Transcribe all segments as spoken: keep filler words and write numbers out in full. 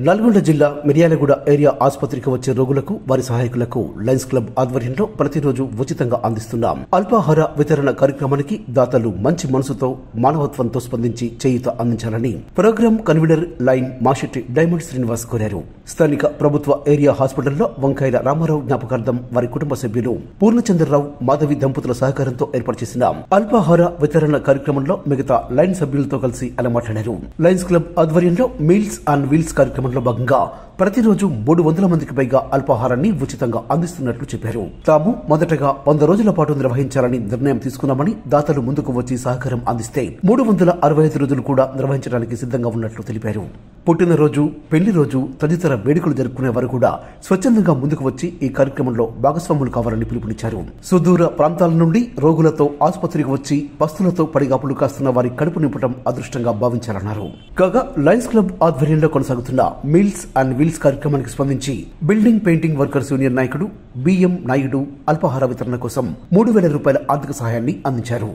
నల్గొండ జిల్లా మిర్యాలగూడ ఏరియా ఆసుపత్రికి వచ్చే రోగులకు వారి సహాయకులకు లయన్స్ క్లబ్ ఆధ్వర్యంలో ప్రతిరోజు ఉచితంగా అందిస్తున్నాం అల్పాహార వితరణ కార్యక్రమానికి దాతలు మంచి మనసుతో మానవత్వంతో స్పందించి చేయూత అందించాలని program convener lion Mashetti Diamond Srinivas కోరారు. స్థానిక ప్రభుత్వ ఏరియా హాస్పిటల్లో వంకాయల రామారావు జ్ఞాపకార్థం వారి కుటుంబ సభ్యులు పూర్ణచంద్రరావు మాధవి దంపతుల సహకారంతో ఏర్పాటు చేసిన అల్పాహార వితరణ కార్యక్రమంలో మిగతా లైన్ సభ్యులతో కలిసి అలా మాట్లాడారు. లయన్స్ క్లబ్ ఆధ్వర్యంలో మీల్స్ అండ్ వీల్స్ కార్యక్రమంలో భాగంగా ప్రతిరోజు మూడు వందల మందికి పైగా అల్పాహారాన్ని ఉచితంగా అందిస్తున్నట్లు చెప్పారు. తాము మొదటగా వంద రోజుల పాటు నిర్వహించాలని నిర్ణయం తీసుకున్నామని దాతలు ముందుకు వచ్చి సహకారం అందిస్తే మూడు వందల అరవై ఐదు రోజులు కూడా నిర్వహించడానికి సిద్ధంగా ఉన్నట్లు తెలిపారు. పుట్టినరోజు, పెళ్లి రోజు తదితర వేడుకలు జరుపుకునే వారు కూడా స్వచ్ఛందంగా ముందుకు వచ్చి ఈ కార్యక్రమంలో భాగస్వాములు కావాలని పిలుపునిచ్చారు. సుదూర ప్రాంతాల నుండి రోగులతో ఆసుపత్రికి వచ్చి పస్తులతో పడిగాపులు కాస్తున్న వారి కడుపు నింపడం అదృష్టంగా భావించాలన్నారు. కాగా లయన్స్ క్లబ్ ఆధ్వర్యంలో కొనసాగుతున్న మీల్స్ అండ్ వీల్స్ కార్యక్రమానికి స్పందించి బిల్డింగ్ పెయింటింగ్ వర్కర్స్ యూనియన్ నాయకుడు బిఎం నాయుడు అల్పాహార వితరణ కోసం మూడు వేల రూపాయల ఆర్థిక సహాయాన్ని అందించారు.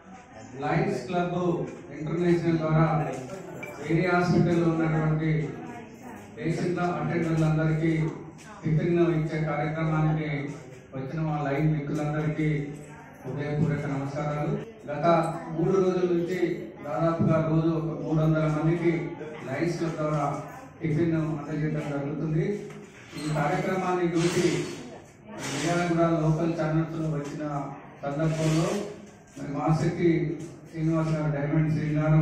లయన్స్ క్లబ్ ఇంటర్నేషనల్ ద్వారా ఏరియా హాస్పిటల్లో ఉన్నటువంటి పేషెంట్ల అటెండర్లందరికీ టిఫిన్ ఇచ్చే కార్యక్రమానికి వచ్చిన మా లైన్ మిత్రులందరికీ హృదయపూర్వక నమస్కారాలు. గత మూడు రోజుల నుంచి దాదాపుగా రోజు ఒక మూడు వందల మందికి లయన్స్ క్లబ్ ద్వారా టిఫిన్ అందజేయడం జరుగుతుంది. ఈ కార్యక్రమాన్ని చూసి మిర్యాలగూడ లోకల్ ఛానల్స్లో వచ్చిన సందర్భంలో మరి మాసెట్టి శ్రీనివాస్ గారు, డైమండ్ శ్రీ గారు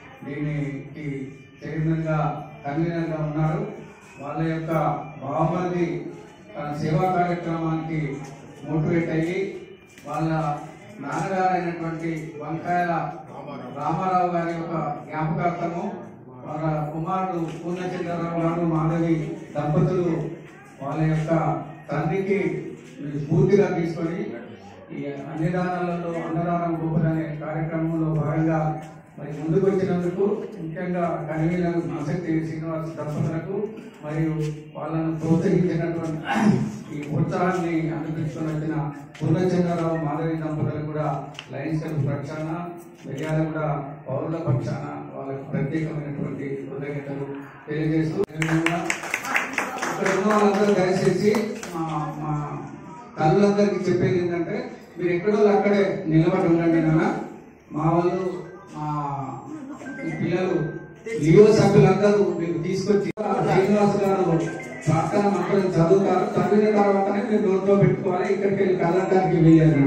దీనికి చైర్మన్గా కన్వీనర్గా ఉన్నారు. వాళ్ళ యొక్క బావమరిది సేవా కార్యక్రమానికి మోటివేట్ అయ్యి వాళ్ళ నాన్నగారు అయినటువంటి వంకాయల రామారావు గారి యొక్క జ్ఞాపకార్థము వాళ్ళ కుమారుడు పూర్ణచంద్రరావు గారు, మాధవి దంపతులు వాళ్ళ యొక్క తండ్రికి స్ఫూర్తిగా తీసుకొని ఈ అన్నదానాలలో అన్నదానం గోపురం అనే కార్యక్రమంలో భాగంగా మరి ముందుకు వచ్చినందుకు ముఖ్యంగా కన్వీనర్ ఆసక్తి శ్రీనివాస్ దంపతులకు మరియు వాళ్ళను ప్రోత్సహించినటువంటి ఈ ఉత్సాహాన్ని అందించుకొని వచ్చిన పూర్ణచంద్రరావు, మాధవి దంపతులకు కూడా లయన్స్ క్లబ్ పక్షాన, మిర్యాలగూడ పౌరుల పక్షాన వాళ్ళకు ప్రత్యేకమైనటువంటి కృతజ్ఞతలు తెలియజేస్తూ ఇక్కడ ఉన్న వాళ్ళందరూ దయచేసి మా మా తల్లులందరికీ చెప్పేది ఏంటంటే మీరు ఎక్కడో అక్కడే నిలబడి ఉండండి. నాన్న మా వాళ్ళు మా పిల్లలు లియో సభ్యులందరూ మీకు తీసుకొచ్చి శ్రీనివాస్ గారు ప్రార్థన మంత్రం చదువుతారు. చదివిన తర్వాతనే మీరు నోట్లో పెట్టుకోవాలి. ఇక్కడికి వెళ్ళి కళ్ళడానికి వెళ్ళారు.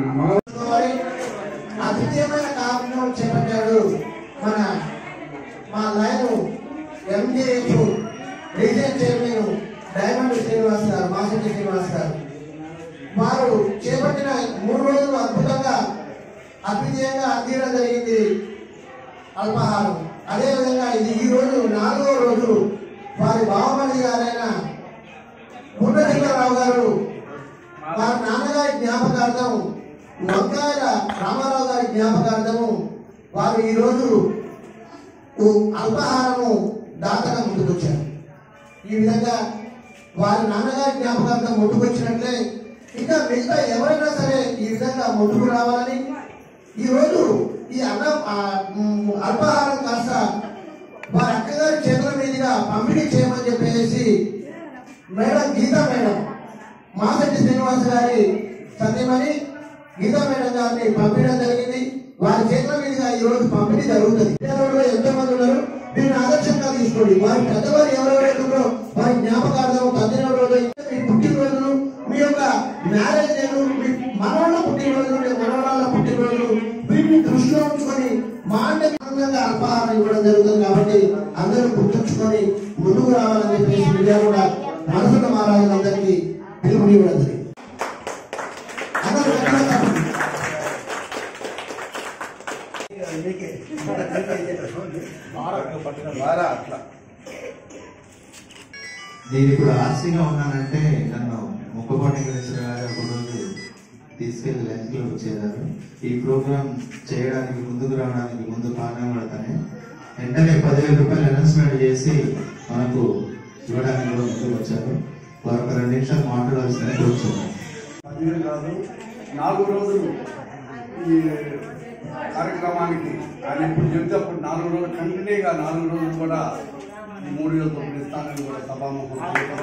అద్వితీయమైన కార్యక్రమం చేపట్టాడు మన మా lion MJF region chairman Diamond Srinivas గారు, మాసెట్టి శ్రీనివాస్ గారు. వారు చేపట్టిన మూడు రోజులు అద్భుతంగా అద్వితీయంగా అందించడం జరిగింది అల్పాహారం. అదేవిధంగా ఇది ఈ రోజు నాలుగో రోజు వారి బావమరిది గారైన పూర్ణచంద్రరావు గారు వారి నాన్నగారి జ్ఞాపకార్థం, వంకాయల రామారావు గారి జ్ఞాపకార్థము వారు ఈరోజు అల్పాహారము దాతగా ముందుకొచ్చారు. ఈ విధంగా వారి నాన్నగారి జ్ఞాపకార్థం ముందుకొచ్చినట్లే ఇంకా మిగతా ఎవరైనా సరే ఈ విధంగా ముందుకు రావాలని ఈరోజు ఈ అన్న అల్పాహారం కాస్త వారి అక్కగారి చేతుల మీదుగా పంపిణీ చేయమని చెప్పేసి మేడం గీతా మేడం, మాసెట్టి శ్రీనివాస్ గారి సతీమణి గీతా మేడం గారిని పంపించడం జరిగింది. వారి చేతుల మీదుగా ఈ రోజు పంపిణీ జరుగుతుంది. ఎంతో మంది ఉన్నారు, దీన్ని ఆదర్శంగా తీసుకోండి. వారి పెద్దవారు ఎవరెవరైతే ఉన్నారో వారి జ్ఞాపకార్థం పద్దెనిమిది రోజులు మీ పుట్టినరోజులు, మీ యొక్క మ్యారేజ్ డేలు, మీ మనవాళ్ళ పుట్టినరోజులు, మీ మనవాళ్ళ పుట్టినరోజులు వీటిని దృష్టిలో ఉంచుకొని మా అంటే ఆనందంగా అల్పాహారం ఇవ్వడం జరుగుతుంది. కాబట్టి అందరూ గుర్తుంచుకొని ముందుకు రావాలని చెప్పేసి మీడియా కూడా మనసున్న మహారాజులందరికీ పిలుపునివ్వడం జరిగింది. నేను ఇప్పుడు ఆర్సీగా ఉన్నానంటే నన్ను ముక్కకోట వెంకటేశ్వర గారు ఒక రోజు తీసుకెళ్లి లైన్స్ లో వచ్చేదారు. ఈ ప్రోగ్రామ్ చేయడానికి ముందుకు రావడానికి ముందు కారణం పడతానే వెంటనే పదివేల రూపాయలు అనౌన్స్మెంట్ చేసి మనకు ఇవ్వడానికి కూడా ముందుకు వచ్చారు. వారు ఒక రెండు నిమిషాలు మాట్లాడాల్సిందని కూర్చున్నారు. పదివేలు కాదు, నాలుగు రోజులు ఈ కార్యక్రమానికి ఆయన ఇప్పుడు చెప్తే అప్పుడు నాలుగు రోజులు కంటిన్యూగా నాలుగు రోజులు కూడా ఈ మూడు వేల తొమ్మిది ఇస్తానని కూడా సభాముఖం.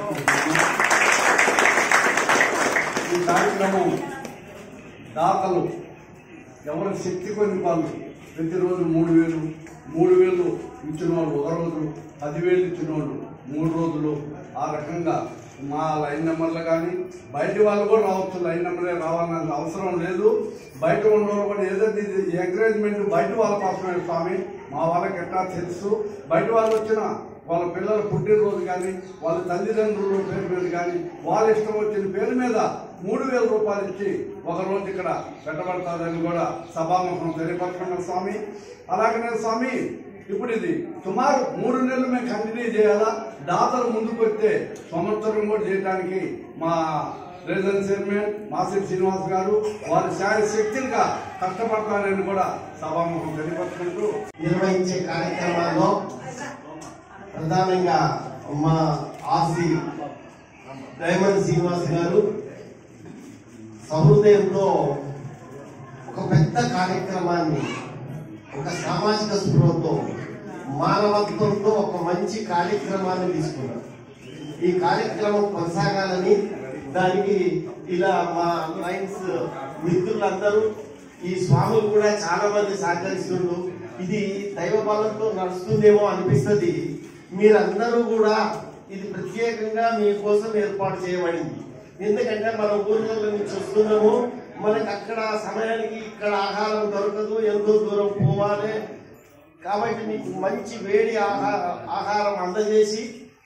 ఈ కార్యక్రమం దాతలు ఎవరి శక్తి కొన్ని వాళ్ళు ప్రతిరోజు మూడు వేలు మూడు వేలు ఇచ్చిన వాళ్ళు ఒక రోజు, పదివేలు ఇచ్చిన వాళ్ళు మూడు రోజులు, ఆ రకంగా మా లైన్ నెంబర్లు కానీ బయట వాళ్ళు కూడా రావచ్చు. లైన్ నెంబరే రావాలన్న అవసరం లేదు. బయట ఉన్న కూడా ఏదైతే ఎంకరేజ్మెంట్ బయట వాళ్ళ కోసమే స్వామి. మా వాళ్ళకి ఎట్లా తెలుసు, బయట వాళ్ళు వచ్చిన వాళ్ళ పిల్లల పుట్టినరోజు కానీ వాళ్ళ తల్లిదండ్రుల పేరు మీద కానీ వాళ్ళ ఇష్టం వచ్చిన పేరు మీద మూడు వేల రూపాయలు ఇచ్చి ఒక రోజు ఇక్కడ పెట్టబడతాదని కూడా సభాముఖం తెలియపరచుకున్న స్వామి. అలాగనే స్వామి ఇప్పుడు ఇది సుమారు మూడు నెలలు మేము కంటిన్యూ చేయాలా. దాతలు ముందుకు వస్తే సంవత్సరం కూడా చేయడానికి మా రీజనల్ చైర్మన్ మాసి శ్రీనివాస్ గారు వారి శాయ శక్తులుగా కష్టపడతారని కూడా సభాముఖం తెలియపరుచుకుంటూ నిర్వహించే కార్యక్రమాల్లో ప్రధానంగా మా ఆర్సి డైమండ్ శ్రీనివాస్ గారు సహృదయంతో ఒక పెద్ద కార్యక్రమాన్ని, ఒక సామాజిక స్పృహతో, మానవత్వంతో ఒక మంచి కార్యక్రమాన్ని తీసుకున్నారు. ఈ కార్యక్రమం కొనసాగాలని దానికి ఇలా మా లైన్స్ మిత్రులందరూ, ఈ స్వాములు కూడా చాలా మంది సహకరిస్తున్నారు. ఇది దైవ బలంతో నడుస్తుందేమో అనిపిస్తుంది. మీరందరూ కూడా ఇది ప్రత్యేకంగా మీకోసం ఏర్పాటు చేయబడింది. ఎందుకంటే మన ఊర్లో నుంచి వస్తున్నాము, మనకి అక్కడ సమయానికి ఇక్కడ ఆహారం దొరకదు, ఎంతో దూరం పోవాలి. కాబట్టి మీకు మంచి వేడి ఆహార ఆహారం అందజేసి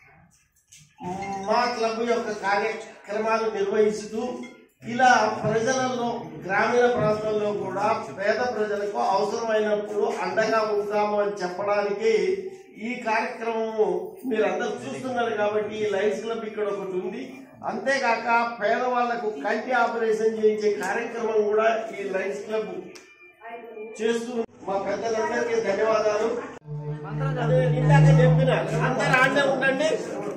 మా క్లబ్ యొక్క కార్యక్రమాలు నిర్వహిస్తూ ఇలా ప్రజలలో, గ్రామీణ ప్రాంతాల్లో కూడా పేద ప్రజలకు అవసరమైనప్పుడు అండగా ఉంటాము అని చెప్పడానికి ఈ కార్యక్రమము మీరందరూ చూస్తున్నారు. కాబట్టి ఈ లయన్స్ క్లబ్ ఇక్కడ ఒకటి ఉంది. అంతేకాక పేదవాళ్లకు కంటి ఆపరేషన్ చేయించే కార్యక్రమం కూడా ఈ లయన్స్ క్లబ్ చేస్తూ మా పెద్దలందరికీ ధన్యవాదాలు. ఇందాక చెప్పిన అందరూ ఆడే ఉండండి.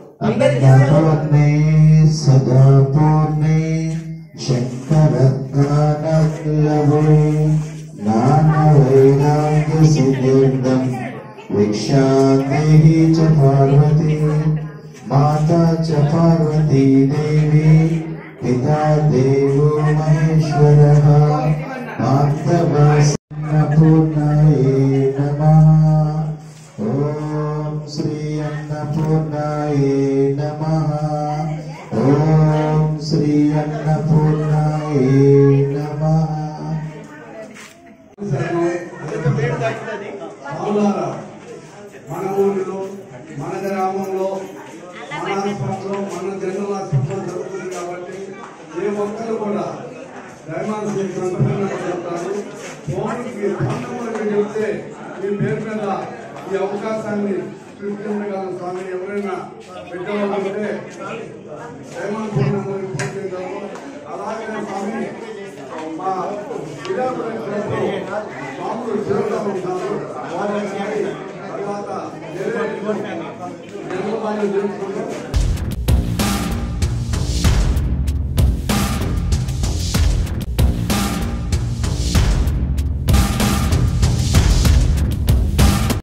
శంకర भिक्षादेहि च पार्वती माता च पार्वती देवी पिता देवो महेश्वरः अन्नपूर्णाय नमः। ॐ श्री अन्नपूर्णाय नमः। ॐ श्री अन्नपूर्णाय नमः। మన ఊరిలో, మన గ్రామంలో, మన హాస్పిటల్లో, మన జనరల్ హాస్పిటల్లో జరుగుతుంది. కాబట్టి ఏ ఒక్కరు కూడా దయమానం చెప్తారు. ఫోన్ ఫోన్ నెంబర్ చెప్తే మీ పేరు మీద ఈ అవకాశాన్ని సృష్టించగలం స్వామి. ఎవరైనా పెట్టేవాళ్ళు ఉంటే దయమానం ఫోన్ నెంబర్ ఫోన్ చేద్దాము. అలాగే స్వామి మా మామూలు సేవగా ఉంటారు. తర్వాత జన్మబాలు జరుగుతుంది.